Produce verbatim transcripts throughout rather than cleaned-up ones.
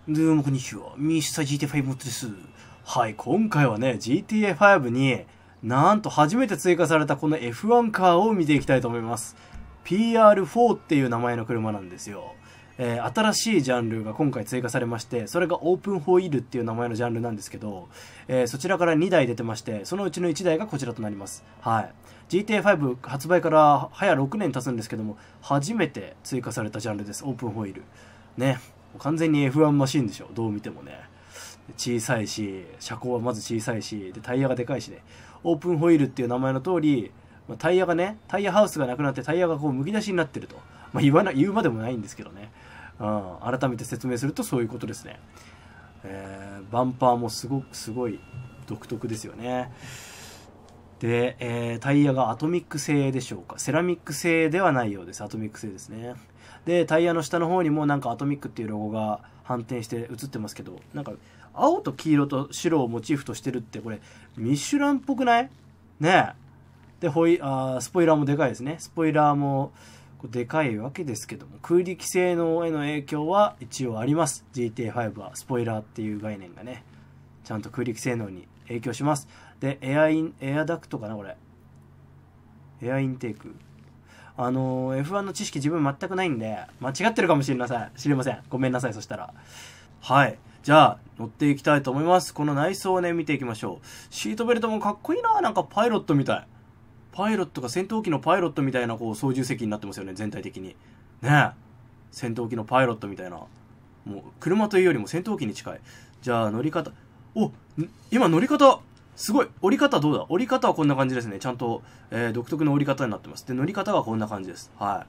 どうもこんにちは。ミスター ジーティーエーファイブ モッドです。はい、今回はね、ジーティーエーファイブ になんと初めて追加されたこの エフワン カーを見ていきたいと思います。ピーアールフォー っていう名前の車なんですよ。えー、新しいジャンルが今回追加されまして、それがオープンホイールっていう名前のジャンルなんですけど、えー、そちらからにだい出てまして、そのうちのいちだいがこちらとなります。はい。ジーティーエーファイブ 発売から早ろくねん経つんですけども、初めて追加されたジャンルです。オープンホイール。ね。完全に エフワン マシンでしょ。どう見てもね。小さいし、車高はまず小さいし、で、タイヤがでかいしね。オープンホイールっていう名前の通り、まあ、タイヤがね、タイヤハウスがなくなってタイヤがこう剥き出しになってると。まあ、言わな、言うまでもないんですけどね。うん、改めて説明するとそういうことですね。えー、バンパーもすごく、すごい独特ですよね。で、えー、タイヤがアトミック製でしょうか。セラミック製ではないようです。アトミック製ですね。で、タイヤの下の方にもなんかアトミックっていうロゴが反転して映ってますけど、なんか青と黄色と白をモチーフとしてるってこれミシュランっぽくないねえ。で、ホイあースポイラーもでかいですね。スポイラーもでかいわけですけども、空力性能への影響は一応あります。ジーティーエーファイブ はスポイラーっていう概念がね、ちゃんと空力性能に影響します。で、エアイン、エアダクトかなこれ。エアインテーク。あのー、エフワン の知識自分全くないんで、間違ってるかもしれません。知りません。ごめんなさい、そしたら。はい。じゃあ、乗っていきたいと思います。この内装をね、見ていきましょう。シートベルトもかっこいいな。なんかパイロットみたい。パイロットが戦闘機のパイロットみたいなこう操縦席になってますよね、全体的に。ねえ。戦闘機のパイロットみたいな。もう、車というよりも戦闘機に近い。じゃあ、乗り方。お、今乗り方すごい折り方どうだ折り方はこんな感じですね。ちゃんと、えー、独特の折り方になってます。で、乗り方がこんな感じです。はい。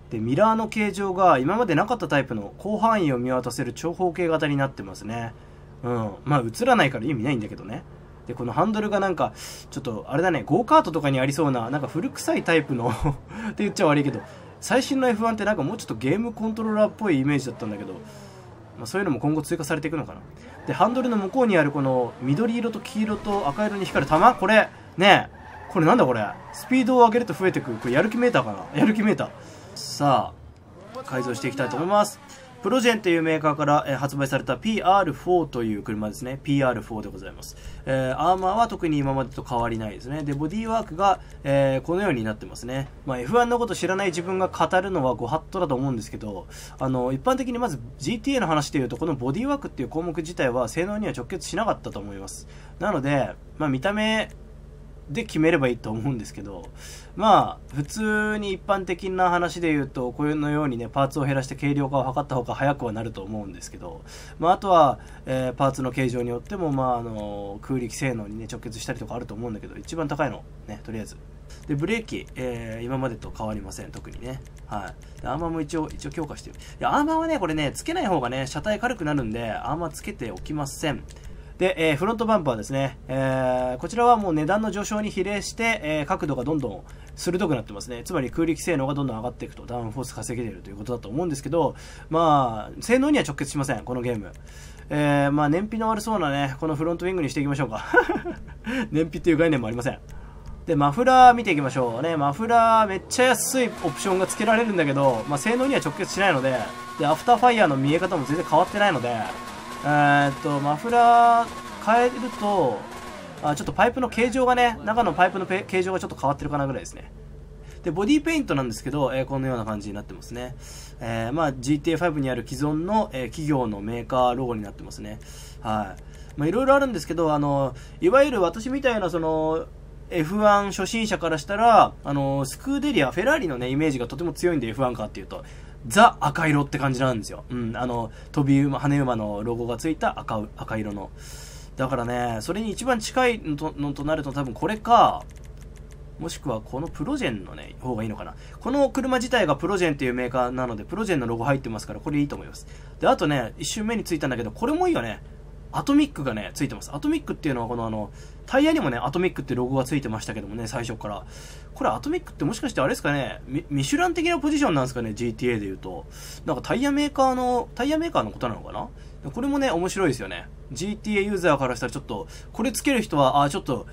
で、ミラーの形状が今までなかったタイプの広範囲を見渡せる長方形型になってますね。うん。まあ、映らないから意味ないんだけどね。で、このハンドルがなんか、ちょっと、あれだね、ゴーカートとかにありそうな、なんか古臭いタイプのって言っちゃ悪いけど、最新の エフワン ってなんかもうちょっとゲームコントローラーっぽいイメージだったんだけど、まあ、そういうのも今後追加されていくのかな。で、ハンドルの向こうにあるこの緑色と黄色と赤色に光る玉、これ、ねえ、これなんだこれ。スピードを上げると増えてくる。これやる気メーターかなやる気メーター。さあ、改造していきたいと思います。プロジェンというメーカーから、えー、発売された ピーアールフォー という車ですね。ピーアールフォー でございます。えー、アーマーは特に今までと変わりないですね。で、ボディーワークが、えー、このようになってますね。まあ、エフワン のこと知らない自分が語るのはご法度だと思うんですけど、あの、一般的にまず ジーティーエー の話でいうと、このボディーワークっていう項目自体は性能には直結しなかったと思います。なので、まあ、見た目、で決めればいいと思うんですけど、まあ普通に一般的な話で言うとこういうのようにねパーツを減らして軽量化を図った方が早くはなると思うんですけど、まあ、あとは、えー、パーツの形状によっても、まあ、あの空力性能にね直結したりとかあると思うんだけど、一番高いのねとりあえずでブレーキ、えー、今までと変わりません。特にね、はい。でアーマーも一応一応強化してる。いやアーマーはねこれねつけない方がね車体軽くなるんでアーマーつけておきません。で、えー、フロントバンパーですね、えー、こちらはもう値段の上昇に比例して、えー、角度がどんどん鋭くなってますね。つまり空力性能がどんどん上がっていくと、ダウンフォース稼げているということだと思うんですけど、まあ性能には直結しません、このゲーム。えー、まあ燃費の悪そうなねこのフロントウィングにしていきましょうか。燃費っていう概念もありません。でマフラー見ていきましょうね。マフラーめっちゃ安いオプションが付けられるんだけど、まあ、性能には直結しないので、でアフターファイヤーの見え方も全然変わってないので、えー、っとマフラー変えるとあちょっとパイプの形状がね、中のパイプの形状がちょっと変わってるかなぐらいですね。でボディペイントなんですけど、えー、このような感じになってますね。えー、まあ ジーティーエーファイブ にある既存の、えー、企業のメーカーロゴになってますね。はい。まあいろいろあるんですけど、あのいわゆる私みたいなそのエフワン 初心者からしたら、あのスクーデリア、フェラーリのねイメージがとても強いんで エフワン カーっていうと。ザ赤色って感じなんですよ。うん、あの、飛び馬、羽馬のロゴがついた赤、赤色の。だからね、それに一番近いのと、のとなると多分これか、もしくはこのプロジェンのね、方がいいのかな。この車自体がプロジェンっていうメーカーなので、プロジェンのロゴ入ってますから、これいいと思います。で、あとね、一瞬目についたんだけど、これもいいよね。アトミックがね、ついてます。アトミックっていうのはこのあの、タイヤにもね、アトミックってロゴがついてましたけどもね、最初から。これアトミックってもしかしてあれですかね、ミ、ミシュラン的なポジションなんですかね、ジーティーエー で言うと。なんかタイヤメーカーの、タイヤメーカーのことなのかな。これもね、面白いですよね。ジーティーエー ユーザーからしたらちょっと、これつける人は、あ、ちょっと、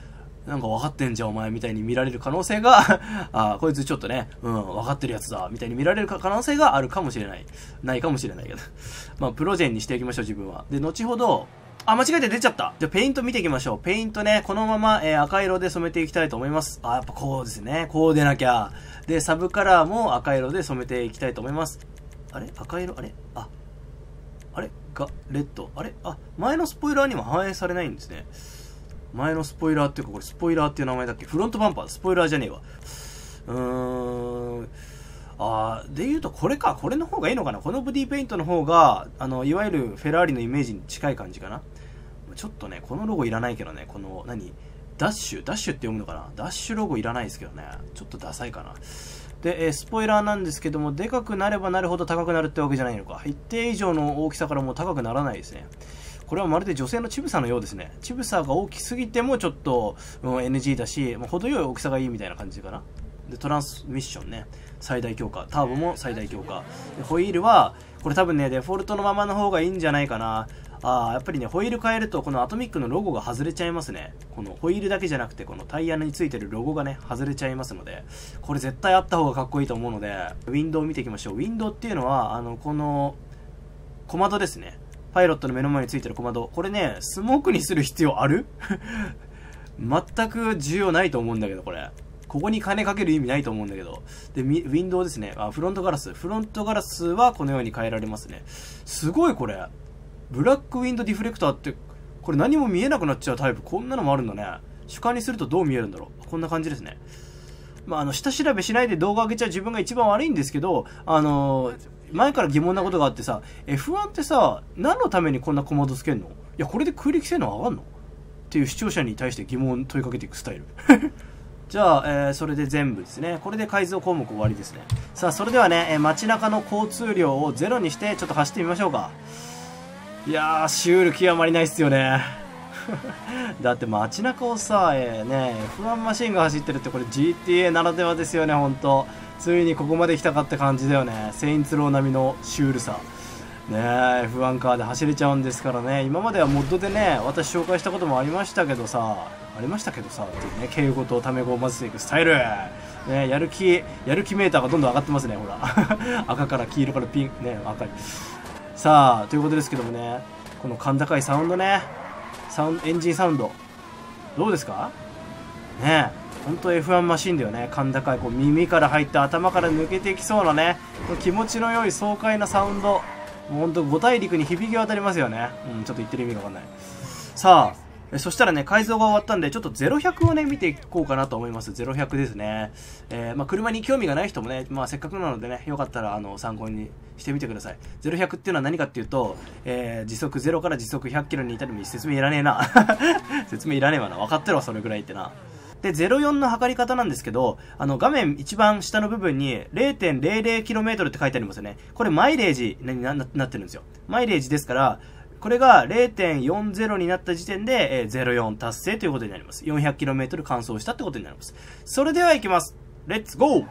なんか分かってんじゃんお前みたいに見られる可能性があこいつちょっとね、うん、分かってるやつだみたいに見られる可能性があるかもしれない。ないかもしれないけどまあプロジェンにしていきましょう自分は。で後ほど、あ間違えて出ちゃった。じゃあペイント見ていきましょう。ペイントねこのまま、えー、赤色で染めていきたいと思います。あやっぱこうですね、こう出なきゃ。でサブカラーも赤色で染めていきたいと思います。あれ赤色、あれああれがレッド、あれあ前のスポイラーにも反映されないんですね。前のスポイラーっていうか、これスポイラーっていう名前だっけ。フロントバンパー、スポイラーじゃねえわ。うーん。あー、で言うとこれか。これの方がいいのかな。このボディペイントの方が、あの、いわゆるフェラーリのイメージに近い感じかな。ちょっとね、このロゴいらないけどね。この、何ダッシュダッシュって読むのかな。ダッシュロゴいらないですけどね。ちょっとダサいかな。で、えー、スポイラーなんですけども、でかくなればなるほど高くなるってわけじゃないのか。一定以上の大きさからもう高くならないですね。これはまるで女性のチブサのようですね。チブサが大きすぎてもちょっと、うん、エヌジー だし、まあ、程よい大きさがいいみたいな感じかな。で、トランスミッションね。最大強化。ターボも最大強化。で、ホイールは、これ多分ね、デフォルトのままの方がいいんじゃないかな。あー、やっぱりね、ホイール変えると、このアトミックのロゴが外れちゃいますね。このホイールだけじゃなくて、このタイヤについてるロゴがね、外れちゃいますので、これ絶対あった方がかっこいいと思うので、ウィンドウを見ていきましょう。ウィンドウっていうのは、あの、この、小窓ですね。パイロットの目の前についてる小窓。これね、スモークにする必要ある全く需要ないと思うんだけど、これ。ここに金かける意味ないと思うんだけど。で、ウィンドウですね。あ、フロントガラス。フロントガラスはこのように変えられますね。すごいこれ。ブラックウィンドディフレクターって、これ何も見えなくなっちゃうタイプ。こんなのもあるんだね。主観にするとどう見えるんだろう。こんな感じですね。まあ、あの、下調べしないで動画上げちゃう自分が一番悪いんですけど、あのー、前から疑問なことがあってさ、エフワン ってさ、何のためにこんな小窓つけんの？いや、これで空力性能上がんの？っていう視聴者に対して疑問を問いかけていくスタイル。じゃあ、えー、それで全部ですね。これで改造項目終わりですね。さあ、それではね、えー、街中の交通量をゼロにして、ちょっと走ってみましょうか。いやー、シュール極まりないっすよね。だって街中をさ、えー、ね、エフワン マシンが走ってるってこれ ジーティーエー ならではですよね、ほんと。ついにここまで来たかって感じだよね。セインツロー並みのシュールさ。ねえ、エフワン カーで走れちゃうんですからね。今まではモッドでね、私紹介したこともありましたけどさ、ありましたけどさ、っていうね、敬語とタメ語を混ぜていくスタイル。ね、やる気、やる気メーターがどんどん上がってますね、ほら。赤から黄色からピン、ね、赤い。さあ、ということですけどもね、この甲高いサウンドね、サウンエンジンサウンド、どうですかねえ、ほんと エフワン マシンだよね。甲高い、こう耳から入って頭から抜けていきそうなね、気持ちの良い爽快なサウンド。もうほんと五大陸に響き渡りますよね。うん、ちょっと言ってる意味がわかんない。さあ、えそしたらね、改造が終わったんで、ちょっとゼロひゃくをね、見ていこうかなと思います。ゼロひゃくですね。えー、まあ、車に興味がない人もね、まあ、せっかくなのでね、よかったら、あの、参考にしてみてください。ゼロひゃくっていうのは何かっていうと、えー、時速ゼロから時速ひゃっキロに至る道、説明いらねえな。説明いらねえわな。分かってるわ、それぐらいってな。で、ゼロよんの測り方なんですけど、あの、画面一番下の部分に ゼロてんゼロゼロキロメートル って書いてありますよね。これマイレージに な, な, なってるんですよ。マイレージですから、これが ゼロてんよんゼロ になった時点で、えー、ゼロよん達成ということになります。よんひゃくキロメートル 完走したってことになります。それでは行きます。レッツゴー。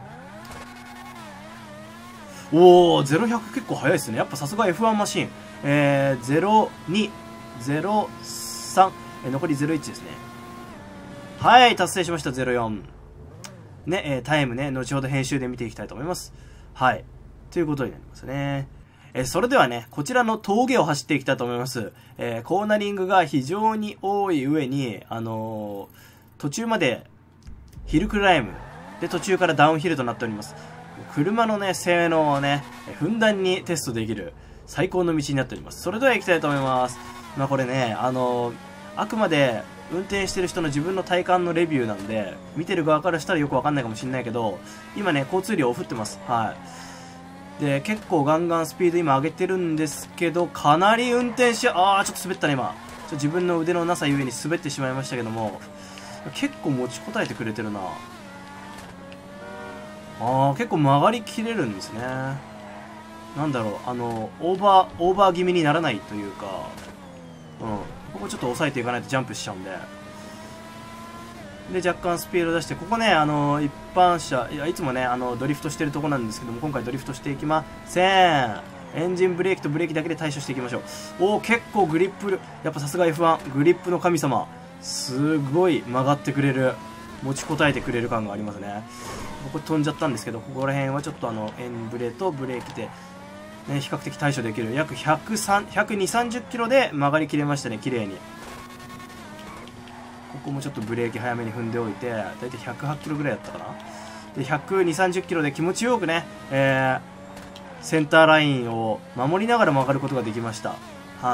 おー、ゼロひゃく結構速いですね。やっぱさすが エフワン マシン。えー、ゼロに、ゼロさん、えー、残りゼロいちですね。はい、達成しました、ゼロよん。ね、えー、タイムね、後ほど編集で見ていきたいと思います。はい。ということになりますね。えー、それではね、こちらの峠を走っていきたいと思います。えー、コーナリングが非常に多い上に、あのー、途中までヒルクライム、で、途中からダウンヒルとなっております。車のね、性能をね、ふんだんにテストできる最高の道になっております。それでは行きたいと思います。まあこれね、あのー、あくまで、運転してる人の自分の体感のレビューなんで、見てる側からしたらよくわかんないかもしれないけど、今ね、交通量を降ってます。はい。で、結構ガンガンスピード今上げてるんですけど、かなり運転し、あー、ちょっと滑ったね、今。ちょっと自分の腕のなさゆえに滑ってしまいましたけども、結構持ちこたえてくれてるな。あー、結構曲がりきれるんですね。なんだろう、あの、オーバー、オーバー気味にならないというか、うん。ここちょっと抑えていかないとジャンプしちゃうんで。で、若干スピード出して、ここね、あの、一般車、いや、いつもね、あの、ドリフトしてるとこなんですけども、今回ドリフトしていきません。エンジンブレーキとブレーキだけで対処していきましょう。おー、結構グリップ、やっぱさすが エフワン、グリップの神様。 すごい曲がってくれる、持ちこたえてくれる感がありますね。ここ飛んじゃったんですけど、ここら辺はちょっとあのエンブレとブレーキで、ね、比較的対処できる。約ひゃくにじゅう、さんじゅっキロで曲がりきれましたね、綺麗に。ここもちょっとブレーキ早めに踏んでおいて、だいたいひゃくはちキロぐらいだったかな。でひゃくにじゅう、さんじゅっキロで気持ちよくね、えー、センターラインを守りながら曲がることができました。はい、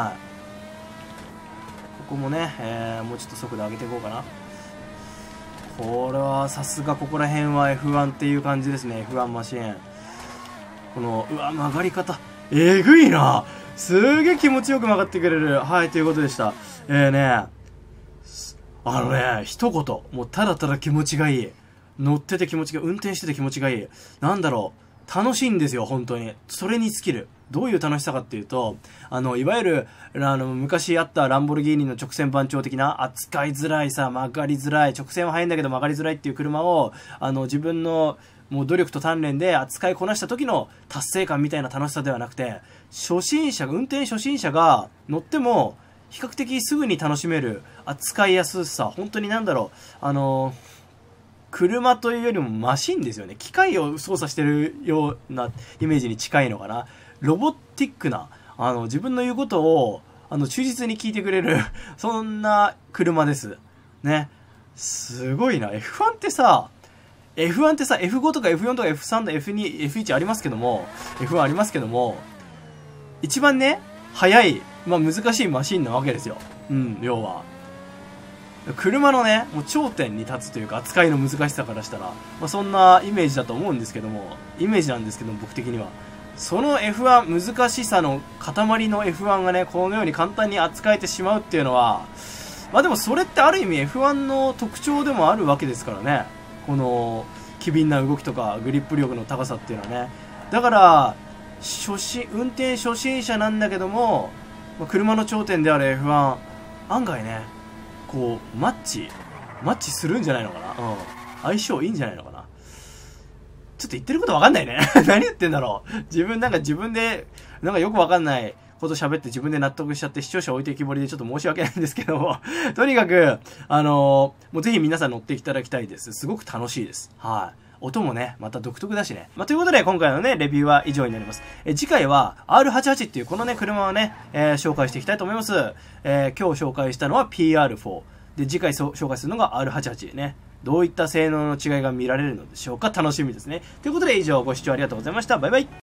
ここもね、えー、もうちょっと速度上げていこうかな。これはさすがここら辺は エフワン っていう感じですね。 エフワン マシーン、このうわ曲がり方えぐいな、すげえ気持ちよく曲がってくれる。はいということでした。えーねあのね一言もうただただ気持ちがいい、乗ってて気持ちが、運転してて気持ちがいい、なんだろう、楽しいんですよ本当に。それに尽きる。どういう楽しさかっていうと、あのいわゆるあの昔あったランボルギーニの直線番長的な扱いづらいさ、曲がりづらい、直線は速いんだけど曲がりづらいっていう車をあの自分のもう努力と鍛錬で扱いこなした時の達成感みたいな楽しさではなくて、初心者運転初心者が乗っても比較的すぐに楽しめる扱いやすさ、本当になんだろう、あの車というよりもマシンですよね。機械を操作してるようなイメージに近いのかな。ロボティックな、あの自分の言うことをあの忠実に聞いてくれるそんな車ですね。すごいな。 エフワン ってさ エフワン ってさ エフフォー とか エフフォー とか エフスリー とか エフツー、エフワン ありますけども エフワン ありますけども、一番ね速い、まあ、難しいマシンなわけですよ。うん要は車のねもう頂点に立つというか、扱いの難しさからしたら、まあ、そんなイメージだと思うんですけども、イメージなんですけども僕的にはその エフワン 難しさの塊の エフワン がねこのように簡単に扱えてしまうっていうのは、まあでもそれってある意味 エフワン の特徴でもあるわけですからね。この機敏な動きとかグリップ力の高さっていうのはね。だから初心運転初心者なんだけども、まあ、車の頂点である エフワン 案外ねこうマッチマッチするんじゃないのかな。うん相性いいんじゃないのかな。ちょっと言ってることわかんないね何言ってんだろう。自分なんか自分でなんかよくわかんないこと喋って自分で納得しちゃって、視聴者置いてきぼりでちょっと申し訳ないんですけどもとにかくあのー、もうぜひ皆さん乗っていただきたいです。すごく楽しいです。はい、音もねまた独特だしね。まあ、ということで今回のねレビューは以上になります。え次回は アールはちじゅうはち っていうこのね車をね、えー、紹介していきたいと思います。えー、今日紹介したのは ピーアールフォー で、次回紹介するのが アールはちじゅうはち ね。どういった性能の違いが見られるのでしょうか。楽しみですね。ということで以上ご視聴ありがとうございました。バイバイ。